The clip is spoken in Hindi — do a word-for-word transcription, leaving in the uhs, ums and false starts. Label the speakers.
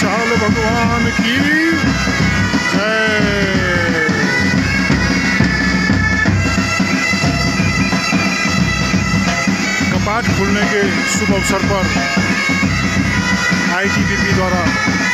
Speaker 1: विशाल भगवान की जय। कपाट खुलने के शुभ अवसर पर आई टी बी पी द्वारा